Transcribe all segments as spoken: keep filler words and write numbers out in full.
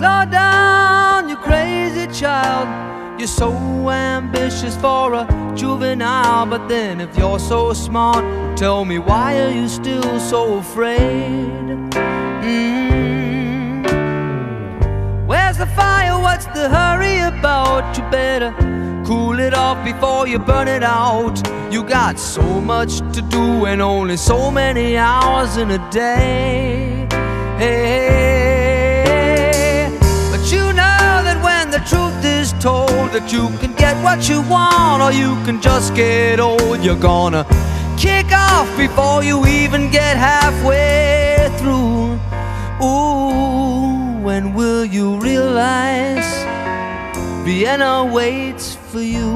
Slow down, you crazy child. You're so ambitious for a juvenile. But then if you're so smart, tell me, why are you still so afraid? Mm. Where's the fire? What's the hurry about? You better cool it off before you burn it out. You got so much to do and only so many hours in a day. Hey, but you know that when the truth is told, that you can get what you want or you can just get old. You're gonna kick off before you even get halfway through. Ooh, when will you realize Vienna waits for you?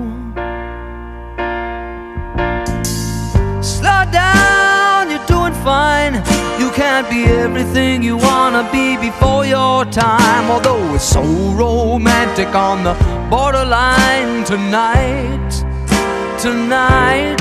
Slow down, you're doing fine. You can't be everything you wanna be before your time. Although it's so romantic on the borderline tonight, tonight.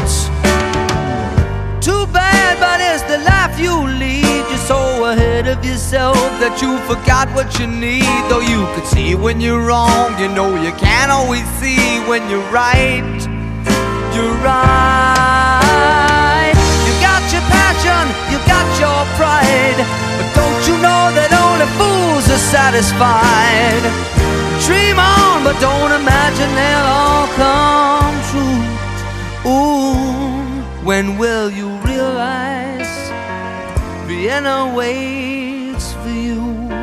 Too bad, but it's the life you lead. You're so ahead of yourself that you forgot what you need. Though you could see when you're wrong, you know you can't always see when you're right. You're right. You got your passion, you got your pride, but don't you know that only fools are satisfied? Dream on, but don't imagine they'll all come true. Ooh, when will you realize Vienna waits for you?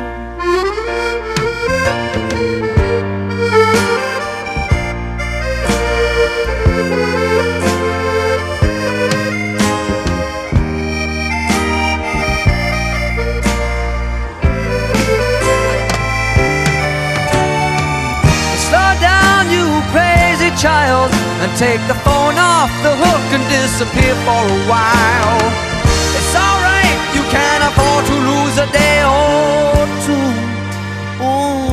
Slow down, you crazy child, and take the phone off the hook and disappear for a while. It's alright, you can't afford to lose a day or two. Ooh.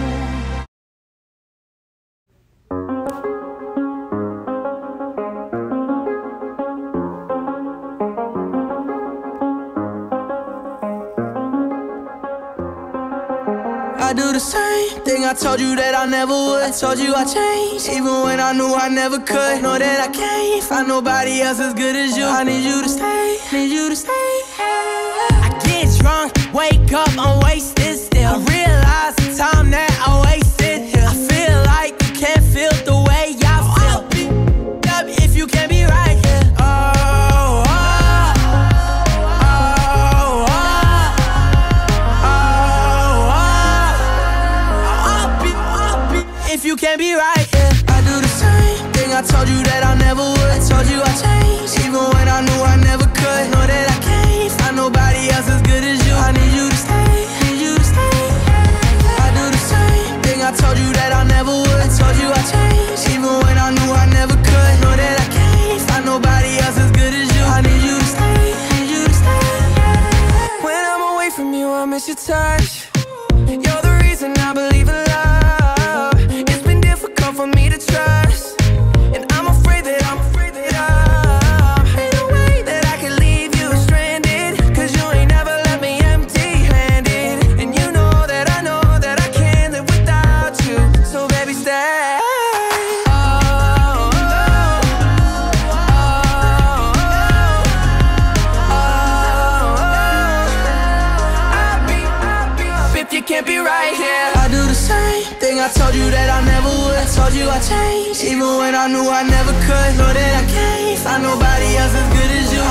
I do the same thing I told you that I never would. I told you I changed, even when I knew I never could. Know that I can't find nobody else as good as you. I need you to stay, need you to stay. I get drunk, wake up, I'm wasted still. I realize the time that I wasted here. I feel like you can't feel the way I feel. Up if you can't be right here. Oh, oh, oh, oh, oh, oh. If you can't be right, yeah. I do the same thing I told you that I never would. I told you I changed, even when I knew I never could. Know that I can't find nobody else as good as you. I need you to stay, need you to stay. I do the same thing I told you that I never would. I told you I changed, even when I knew I never could. Know that I can't find nobody else as good as you. I need you to stay, need you to stay. When I'm away from you, I miss your touch. You're the reason I believe in love. It's been difficult for me to trust, and I'm afraid that I'm afraid that I'm ain't no way that I can leave you stranded, cause you ain't never left me empty-handed. And you know that I know that I can't live without you. So baby, stay. Oh, oh, oh, oh, I'll be, I'll be if you can't be right here. I do the same thing I told you that I never would. I told you I changed, even when I knew I never could. Know that I can't find nobody else as good as you.